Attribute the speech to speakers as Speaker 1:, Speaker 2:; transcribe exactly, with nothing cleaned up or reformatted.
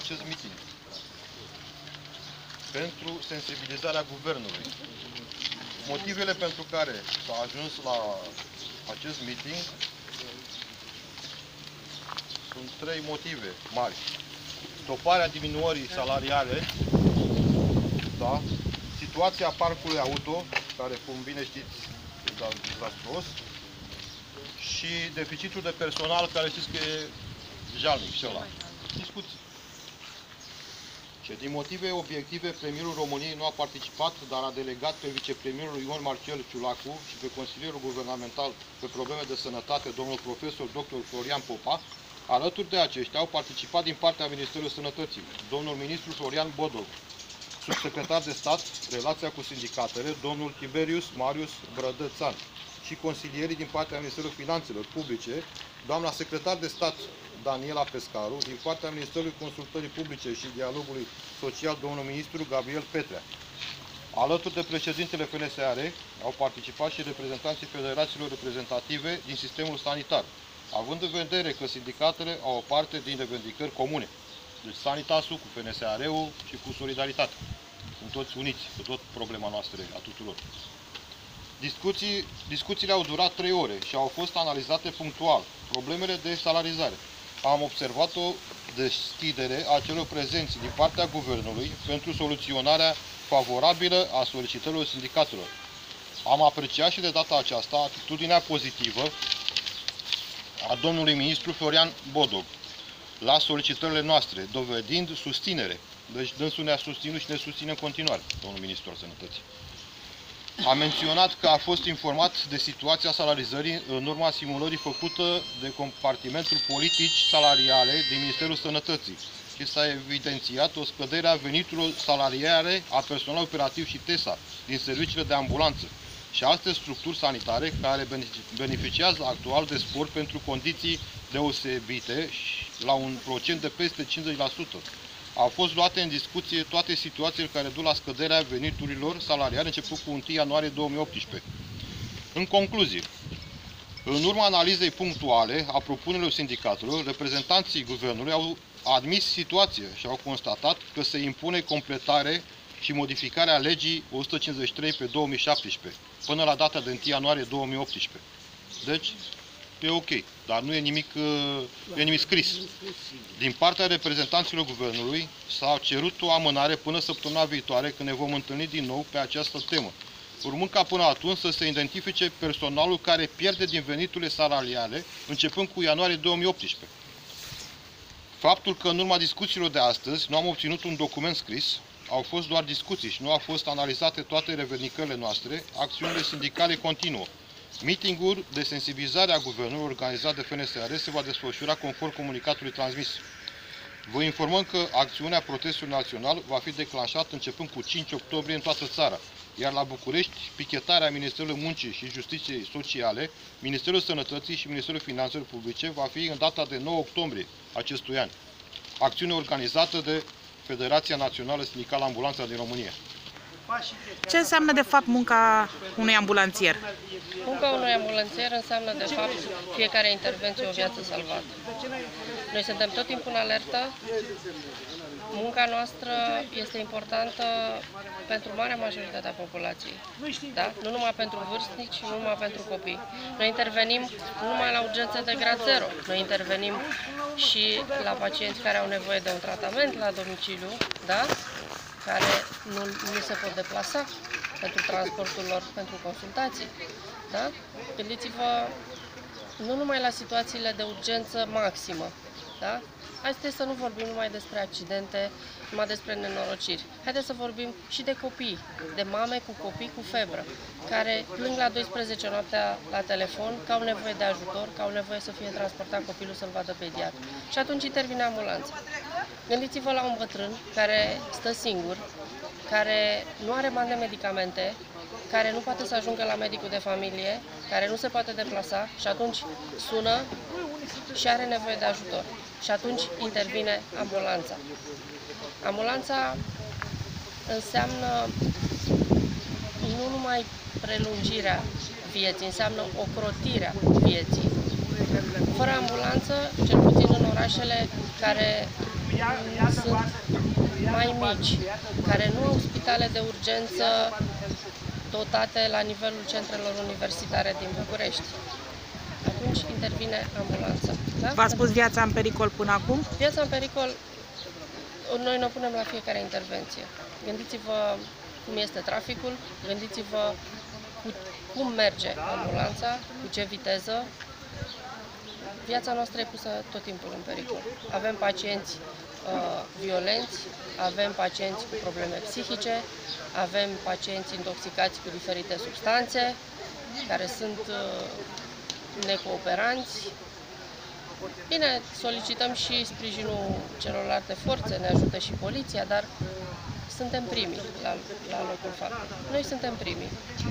Speaker 1: acest meeting pentru sensibilizarea guvernului. Motivele pentru care s-a ajuns la acest meeting sunt trei motive mari. Stoparea diminuării salariale, da? Situația parcului auto, care, cum bine știți, este dezastruos, și deficitul de personal, care știți că e jalnic și ăla. Discuții. Și din motive obiective, premierul României nu a participat, dar a delegat pe vicepremierul Ion Marcel Ciulacu și pe consilierul guvernamental pe probleme de sănătate, domnul profesor doctor Florian Popa. Alături de aceștia au participat din partea Ministerului Sănătății, domnul ministru Florian Bodog, subsecretar de stat, relația cu sindicatele, domnul Tiberius Marius Brădățan, și consilierii din partea Ministerului Finanțelor Publice, doamna secretar de stat Daniela Pescaru, din partea Ministerului Consultării Publice și Dialogului Social, domnul ministru Gabriel Petrea. Alături de președintele F N S A R au participat și reprezentanții federațiilor reprezentative din sistemul sanitar, având în vedere că sindicatele au o parte din revendicări comune. Deci Sanitasul cu F N S A R-ul și cu Solidaritate. Sunt toți uniți cu tot problema noastră a tuturor. Discuții, discuțiile au durat trei ore și au fost analizate punctual problemele de salarizare. Am observat o deschidere a celor prezenți din partea guvernului pentru soluționarea favorabilă a solicitărilor sindicatelor. Am apreciat și de data aceasta atitudinea pozitivă a domnului ministru Florian Bodog la solicitările noastre, dovedind susținere. Deci dânsul ne-a susținut și ne susține în continuare, domnul ministru al Sănătății. A menționat că a fost informat de situația salarizării în urma simulării făcută de compartimentul politici salariale din Ministerul Sănătății și s-a evidențiat o scădere a veniturilor salariale a personalului operativ și T E S A din serviciile de ambulanță și alte structuri sanitare care beneficiază actual de spor pentru condiții deosebite și la un procent de peste cincizeci la sută. Au fost luate în discuție toate situațiile care duc la scăderea veniturilor salariale început cu întâi ianuarie două mii optsprezece. În concluzie, în urma analizei punctuale a propunerilor sindicatelor, reprezentanții guvernului au admis situația și au constatat că se impune completare și modificarea legii o sută cincizeci și trei pe două mii șaptesprezece până la data de întâi ianuarie două mii optsprezece. Deci, e ok, dar nu e nimic, e nimic scris. Din partea reprezentanților guvernului s-a cerut o amânare până săptămâna viitoare, când ne vom întâlni din nou pe această temă, urmând ca până atunci să se identifice personalul care pierde din veniturile salariale începând cu ianuarie două mii optsprezece. Faptul că în urma discuțiilor de astăzi nu am obținut un document scris, au fost doar discuții și nu au fost analizate toate revendicările noastre, acțiunile sindicale continuă. Meeting-ul de sensibilizare a guvernului organizat de F N S A R se va desfășura conform comunicatului transmis. Vă informăm că acțiunea protestului național va fi declanșată începând cu cinci octombrie în toată țara, iar la București, pichetarea Ministerului Muncii și Justiției Sociale, Ministerul Sănătății și Ministerul Finanțelor Publice va fi în data de nouă octombrie acestui an. Acțiune organizată de Federația Națională Sindicală Ambulanța din România.
Speaker 2: Ce înseamnă de fapt munca unui ambulanțier?
Speaker 3: Munca unui ambulanțier înseamnă de fapt fiecare intervenție o viață salvată. Noi suntem tot timpul în alertă. Munca noastră este importantă pentru marea majoritate a populației. Da? Nu numai pentru vârstnici, nu numai pentru copii. Noi intervenim nu numai la urgențe de grad zero. Noi intervenim și la pacienți care au nevoie de un tratament la domiciliu, da? Care nu, nu se pot deplasa pentru transportul lor, pentru consultații. Da? Gândiți-vă nu numai la situațiile de urgență maximă. Da? Haideți să nu vorbim numai despre accidente, numai despre nenorociri. Haideți să vorbim și de copii, de mame cu copii cu febră, care plâng la douăsprezece noaptea la telefon, că au nevoie de ajutor, că au nevoie să fie transportat copilul să-l vadă pediatru. Și atunci intervine ambulanța. Gândiți-vă la un bătrân care stă singur, care nu are bani de medicamente, care nu poate să ajungă la medicul de familie, care nu se poate deplasa și atunci sună și are nevoie de ajutor. Și atunci intervine ambulanța. Ambulanța înseamnă nu numai prelungirea vieții, înseamnă ocrotirea vieții. Fără ambulanță, cel puțin în orașele care sunt mai mici, care nu au spitale de urgență dotate la nivelul centrelor universitare din București, atunci intervine ambulanța. Da?
Speaker 2: V-ați pus viața în pericol până acum?
Speaker 3: Viața în pericol, noi ne punem la fiecare intervenție. Gândiți-vă cum este traficul, gândiți-vă cu, cum merge ambulanța, cu ce viteză. Viața noastră e pusă tot timpul în pericol. Avem pacienți uh, violenți, avem pacienți cu probleme psihice, avem pacienți intoxicați cu diferite substanțe, care sunt uh, necooperanți. Bine, solicităm și sprijinul celorlalte forțe, ne ajută și poliția, dar suntem primii la, la locul faptului. Noi suntem primii.